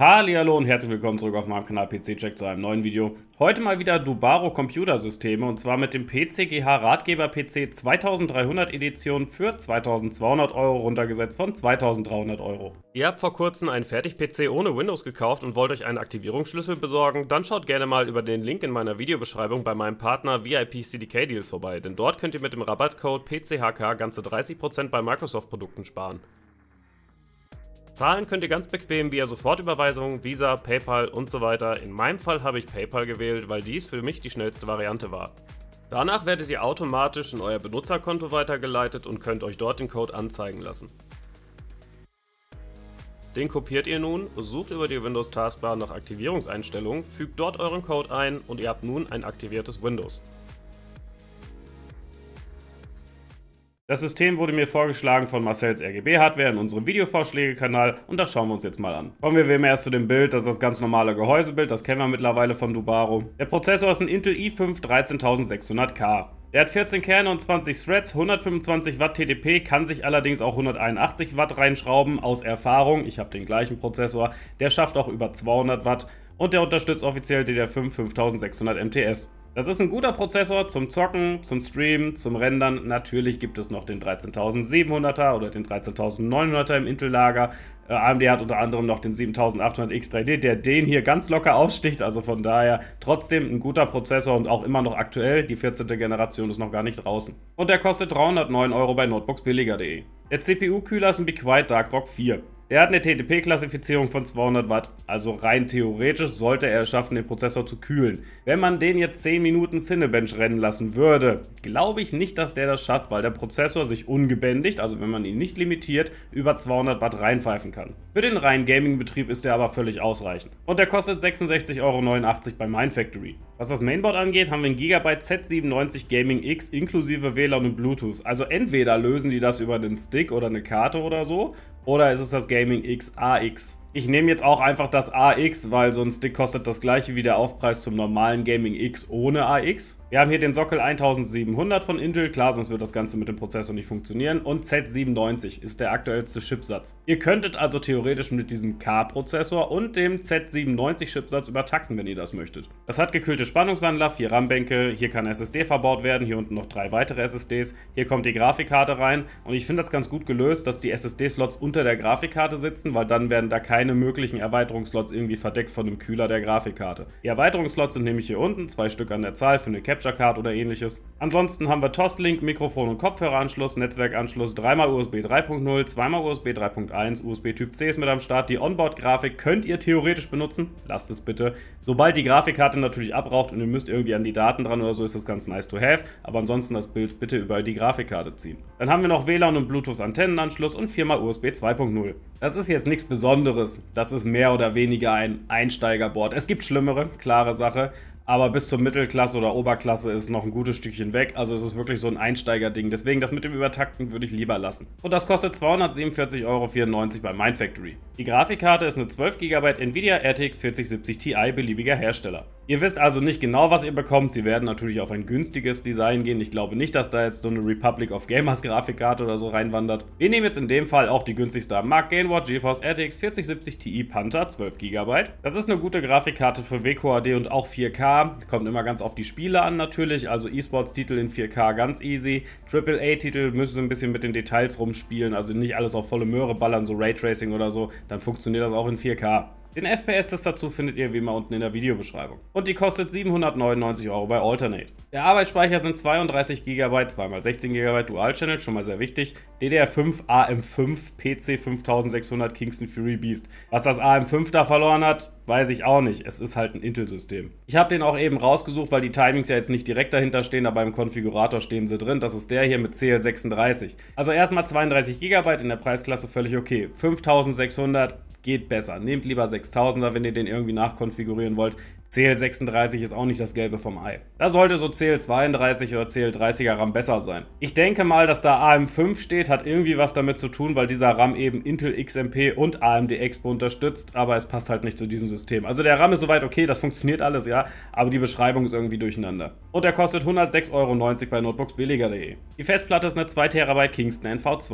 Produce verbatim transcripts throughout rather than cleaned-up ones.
Hallihallo und herzlich willkommen zurück auf meinem Kanal P C Check zu einem neuen Video. Heute mal wieder Dubaro Computersysteme und zwar mit dem P C G H Ratgeber P C zweitausenddreihundert Edition für zweitausendzweihundert Euro runtergesetzt von zweitausenddreihundert Euro. Ihr habt vor kurzem einen Fertig-P C ohne Windows gekauft und wollt euch einen Aktivierungsschlüssel besorgen? Dann schaut gerne mal über den Link in meiner Videobeschreibung bei meinem Partner V I P C D K Deals vorbei, denn dort könnt ihr mit dem Rabattcode P C H K ganze dreißig Prozent bei Microsoft-Produkten sparen. Zahlen könnt ihr ganz bequem via Sofortüberweisung, Visa, PayPal und so weiter. In meinem Fall habe ich PayPal gewählt, weil dies für mich die schnellste Variante war. Danach werdet ihr automatisch in euer Benutzerkonto weitergeleitet und könnt euch dort den Code anzeigen lassen. Den kopiert ihr nun, sucht über die Windows Taskbar nach Aktivierungseinstellungen, fügt dort euren Code ein und ihr habt nun ein aktiviertes Windows. Das System wurde mir vorgeschlagen von Marcells R G B Hardware in unserem Videovorschläge-Kanal und das schauen wir uns jetzt mal an. Kommen wir wie immer erst zu dem Bild, das ist das ganz normale Gehäusebild, das kennen wir mittlerweile von Dubaro. Der Prozessor ist ein Intel i fünf dreizehntausendsechshundert K. Der hat vierzehn Kerne und zwanzig Threads, hundertfünfundzwanzig Watt T D P, kann sich allerdings auch hunderteinundachtzig Watt reinschrauben, aus Erfahrung. Ich habe den gleichen Prozessor, der schafft auch über zweihundert Watt und der unterstützt offiziell D D R fünf fünftausendsechshundert M T S. Das ist ein guter Prozessor zum Zocken, zum Streamen, zum Rendern. Natürlich gibt es noch den dreizehntausendsiebenhunderter oder den dreizehntausendneunhunderter im Intel-Lager. Äh, A M D hat unter anderem noch den siebentausendachthundert X drei D, der den hier ganz locker aussticht. Also von daher trotzdem ein guter Prozessor und auch immer noch aktuell. Die vierzehnte Generation ist noch gar nicht draußen. Und der kostet dreihundertneun Euro bei notebooksbilliger punkt de. Der C P U-Kühler ist ein Be Quiet Darkrock vier. Der hat eine T D P-Klassifizierung von zweihundert Watt, also rein theoretisch sollte er es schaffen, den Prozessor zu kühlen. Wenn man den jetzt zehn Minuten Cinebench rennen lassen würde, glaube ich nicht, dass der das schafft, weil der Prozessor sich ungebändigt, also wenn man ihn nicht limitiert, über zweihundert Watt reinpfeifen kann. Für den reinen Gaming-Betrieb ist der aber völlig ausreichend. Und der kostet sechsundsechzig Euro neunundachtzig bei Mindfactory. Was das Mainboard angeht, haben wir ein Gigabyte Z siebenundneunzig Gaming X inklusive W L A N und Bluetooth. Also entweder lösen die das über einen Stick oder eine Karte oder so, oder ist es das Gaming X A X. Ich nehme jetzt auch einfach das A X, weil so ein Stick kostet das gleiche wie der Aufpreis zum normalen Gaming X ohne A X. Wir haben hier den Sockel eintausendsiebenhundert von Intel, klar, sonst wird das Ganze mit dem Prozessor nicht funktionieren. Und Z siebenundneunzig ist der aktuellste Chipsatz. Ihr könntet also theoretisch mit diesem K-Prozessor und dem Z siebenundneunzig Chipsatz übertakten, wenn ihr das möchtet. Das hat gekühlte Spannungswandler, vier RAM-Bänke, hier kann S S D verbaut werden, hier unten noch drei weitere S S Ds. Hier kommt die Grafikkarte rein und ich finde das ganz gut gelöst, dass die S S D-Slots unter der Grafikkarte sitzen, weil dann werden da keine möglichen Erweiterungsslots irgendwie verdeckt von dem Kühler der Grafikkarte. Die Erweiterungsslots sind nämlich hier unten, zwei Stück an der Zahl für eine Capture Card oder ähnliches. Ansonsten haben wir Toslink, Mikrofon- und Kopfhöreranschluss, Netzwerkanschluss, dreimal U S B drei Punkt null, zweimal U S B drei Punkt eins, U S B Typ C ist mit am Start. Die Onboard-Grafik könnt ihr theoretisch benutzen, lasst es bitte. Sobald die Grafikkarte natürlich abraucht und ihr müsst irgendwie an die Daten dran oder so, ist das ganz nice to have, aber ansonsten das Bild bitte über die Grafikkarte ziehen. Dann haben wir noch W L A N und Bluetooth-Antennenanschluss und viermal U S B zwei Punkt null. Das ist jetzt nichts Besonderes, das ist mehr oder weniger ein Einsteigerboard. Es gibt schlimmere, klare Sache. Aber bis zur Mittelklasse oder Oberklasse ist noch ein gutes Stückchen weg. Also es ist wirklich so ein Einsteigerding. Deswegen das mit dem Übertakten würde ich lieber lassen. Und das kostet zweihundertsiebenundvierzig Euro vierundneunzig bei Mindfactory. Die Grafikkarte ist eine zwölf Gigabyte Nvidia R T X vierzig siebzig Ti beliebiger Hersteller. Ihr wisst also nicht genau, was ihr bekommt. Sie werden natürlich auf ein günstiges Design gehen. Ich glaube nicht, dass da jetzt so eine Republic of Gamers Grafikkarte oder so reinwandert. Wir nehmen jetzt in dem Fall auch die günstigste am Markt. Gainward GeForce R T X vierzig siebzig Ti Panther zwölf Gigabyte. Das ist eine gute Grafikkarte für W Q H D und auch vier K. Kommt immer ganz auf die Spiele an natürlich, also E-Sports-Titel in vier K ganz easy. Triple A-Titel müssen ein bisschen mit den Details rumspielen, also nicht alles auf volle Möhre ballern, so Raytracing oder so, dann funktioniert das auch in vier K. Den F P S-Test dazu findet ihr wie immer unten in der Videobeschreibung. Und die kostet siebenhundertneunundneunzig Euro bei Alternate. Der Arbeitsspeicher sind zweiunddreißig Gigabyte, zwei mal sechzehn Gigabyte Dual-Channel, schon mal sehr wichtig. D D R fünf A M fünf P C fünftausendsechshundert Kingston Fury Beast. Was das A M fünf da verloren hat, weiß ich auch nicht. Es ist halt ein Intel-System. Ich habe den auch eben rausgesucht, weil die Timings ja jetzt nicht direkt dahinter stehen, aber im Konfigurator stehen sie drin. Das ist der hier mit C L sechsunddreißig. Also erstmal zweiunddreißig Gigabyte in der Preisklasse völlig okay. fünftausendsechshundert geht besser. Nehmt lieber sechstausender, wenn ihr den irgendwie nachkonfigurieren wollt. C L sechsunddreißig ist auch nicht das Gelbe vom Ei. Da sollte so C L zweiunddreißig oder C L dreißiger RAM besser sein. Ich denke mal, dass da A M fünf steht, hat irgendwie was damit zu tun, weil dieser RAM eben Intel X M P und A M D Expo unterstützt, aber es passt halt nicht zu diesem System. Also der RAM ist soweit okay, das funktioniert alles, ja, aber die Beschreibung ist irgendwie durcheinander. Und der kostet hundertsechs Euro neunzig bei notebooksbilliger punkt de. Die Festplatte ist eine zwei Terabyte Kingston N V zwei.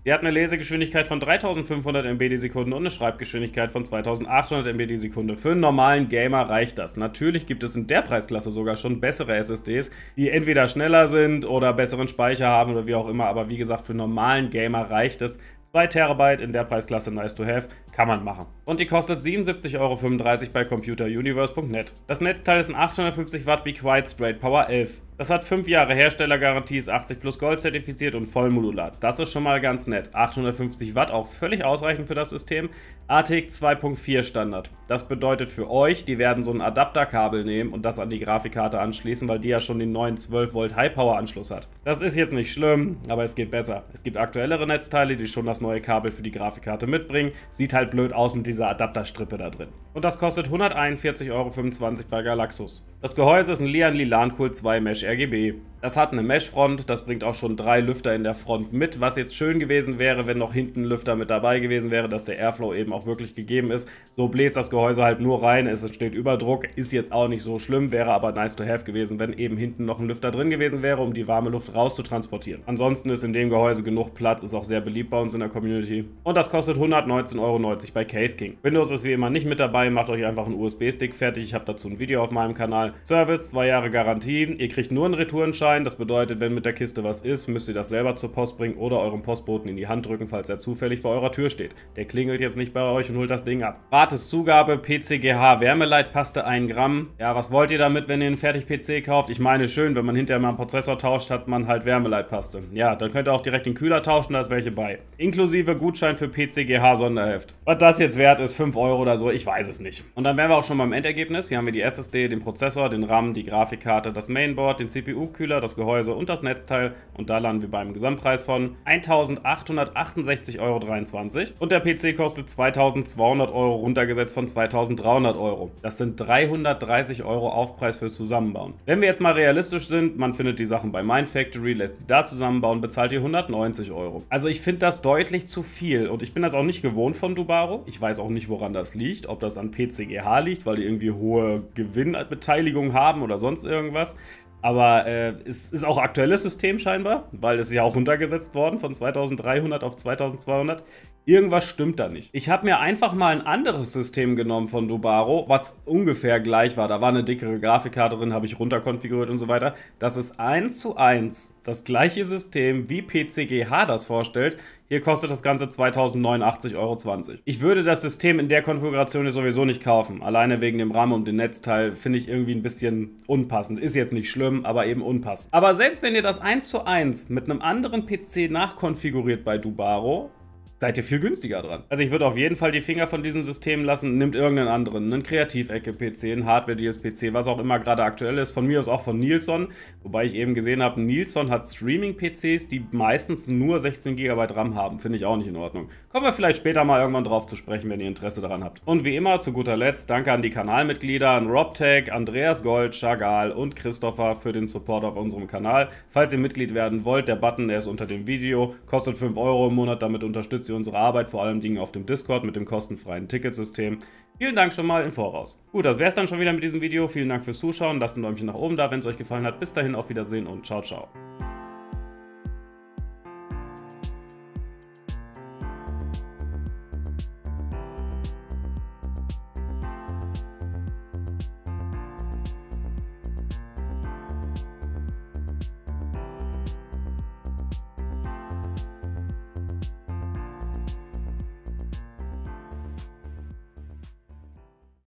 Die hat eine Lesegeschwindigkeit von dreitausendfünfhundert Megabyte die Sekunde und eine Schreibgeschwindigkeit von zweitausendachthundert Megabyte die Sekunde. Für einen normalen Gamer reicht das. Natürlich gibt es in der Preisklasse sogar schon bessere S S Ds, die entweder schneller sind oder besseren Speicher haben oder wie auch immer, aber wie gesagt, für einen normalen Gamer reicht es. zwei Terabyte in der Preisklasse nice to have, kann man machen. Und die kostet siebenundsiebzig Euro fünfunddreißig bei computeruniverse punkt net. Das Netzteil ist ein achthundertfünfzig Watt Be Quiet Straight Power elf. Das hat fünf Jahre Herstellergarantie, ist achtzig plus Gold zertifiziert und vollmodular. Das ist schon mal ganz nett. achthundertfünfzig Watt, auch völlig ausreichend für das System. A T X zwei Punkt vier Standard. Das bedeutet für euch, die werden so ein Adapterkabel nehmen und das an die Grafikkarte anschließen, weil die ja schon den neuen zwölf Volt High-Power-Anschluss hat. Das ist jetzt nicht schlimm, aber es geht besser. Es gibt aktuellere Netzteile, die schon das neue Kabel für die Grafikkarte mitbringen. Sieht halt blöd aus mit dieser Adapterstrippe da drin. Und das kostet hunderteinundvierzig Euro fünfundzwanzig bei Galaxus. Das Gehäuse ist ein Lian Lilan Cool zwei Mesh R G B. Das hat eine Mesh-Front, das bringt auch schon drei Lüfter in der Front mit, was jetzt schön gewesen wäre, wenn noch hinten ein Lüfter mit dabei gewesen wäre, dass der Airflow eben auch wirklich gegeben ist. So bläst das Gehäuse halt nur rein, es entsteht Überdruck, ist jetzt auch nicht so schlimm, wäre aber nice to have gewesen, wenn eben hinten noch ein Lüfter drin gewesen wäre, um die warme Luft rauszutransportieren. Ansonsten ist in dem Gehäuse genug Platz, ist auch sehr beliebt bei uns in der Community. Und das kostet hundertneunzehn Euro neunzig bei Case King. Windows ist wie immer nicht mit dabei, macht euch einfach einen U S B-Stick fertig, ich habe dazu ein Video auf meinem Kanal. Service, zwei Jahre Garantie, ihr kriegt nur einen Retourenschein, das bedeutet, wenn mit der Kiste was ist, müsst ihr das selber zur Post bringen oder eurem Postboten in die Hand drücken, falls er zufällig vor eurer Tür steht. Der klingelt jetzt nicht bei euch und holt das Ding ab. Gratis-Zugabe, P C G H Wärmeleitpaste ein Gramm. Ja, was wollt ihr damit, wenn ihr einen Fertig-P C kauft? Ich meine, schön, wenn man hinterher mal einen Prozessor tauscht, hat man halt Wärmeleitpaste. Ja, dann könnt ihr auch direkt den Kühler tauschen, da ist welche bei. Inklusive Gutschein für P C G H Sonderheft. Was das jetzt wert ist, fünf Euro oder so, ich weiß es nicht. Und dann wären wir auch schon beim Endergebnis. Hier haben wir die S S D, den Prozessor, den RAM, die Grafikkarte, das Mainboard, den C P U-Kühler, das Gehäuse und das Netzteil. Und da landen wir beim Gesamtpreis von eintausendachthundertachtundsechzig Euro dreiundzwanzig. Und der P C kostet zweitausendzweihundert Euro, runtergesetzt von zweitausenddreihundert Euro. Das sind dreihundertdreißig Euro Aufpreis fürs Zusammenbauen. Wenn wir jetzt mal realistisch sind, man findet die Sachen bei Mindfactory, lässt die da zusammenbauen, bezahlt ihr hundertneunzig Euro. Also ich finde das deutlich zu viel und ich bin das auch nicht gewohnt von Dubaro. Ich weiß auch nicht, woran das liegt, ob das an P C G H liegt, weil die irgendwie hohe Gewinnbeteiligung haben oder sonst irgendwas. Aber äh, es ist auch aktuelles System scheinbar, weil es ist ja auch runtergesetzt worden von zweitausenddreihundert auf zweitausendzweihundert. Irgendwas stimmt da nicht. Ich habe mir einfach mal ein anderes System genommen von Dubaro, was ungefähr gleich war. Da war eine dickere Grafikkarte drin, habe ich runterkonfiguriert und so weiter. Das ist eins zu eins das gleiche System, wie P C G H das vorstellt. Hier kostet das Ganze zweitausendneunundachtzig Euro zwanzig. Ich würde das System in der Konfiguration jetzt sowieso nicht kaufen. Alleine wegen dem RAM und dem Netzteil finde ich irgendwie ein bisschen unpassend. Ist jetzt nicht schlimm, aber eben unpassend. Aber selbst wenn ihr das eins zu eins mit einem anderen P C nachkonfiguriert bei Dubaro, seid ihr viel günstiger dran. Also ich würde auf jeden Fall die Finger von diesem System lassen, nimmt irgendeinen anderen, einen Kreativecke-P C, einen Hardware-D S P C, was auch immer gerade aktuell ist, von mir aus auch von Nilsson, wobei ich eben gesehen habe, Nilsson hat Streaming-P Cs, die meistens nur sechzehn Gigabyte RAM haben, finde ich auch nicht in Ordnung. Kommen wir vielleicht später mal irgendwann drauf zu sprechen, wenn ihr Interesse daran habt. Und wie immer, zu guter Letzt, danke an die Kanalmitglieder, an RobTech, Andreas Gold, Chagall und Christopher für den Support auf unserem Kanal. Falls ihr Mitglied werden wollt, der Button, der ist unter dem Video, kostet fünf Euro im Monat, damit unterstützt ihr unsere Arbeit, vor allem Dingen auf dem Discord mit dem kostenfreien Ticketsystem. Vielen Dank schon mal im Voraus. Gut, das wäre es dann schon wieder mit diesem Video. Vielen Dank fürs Zuschauen. Lasst ein Däumchen nach oben da, wenn es euch gefallen hat. Bis dahin, auf Wiedersehen und ciao, ciao.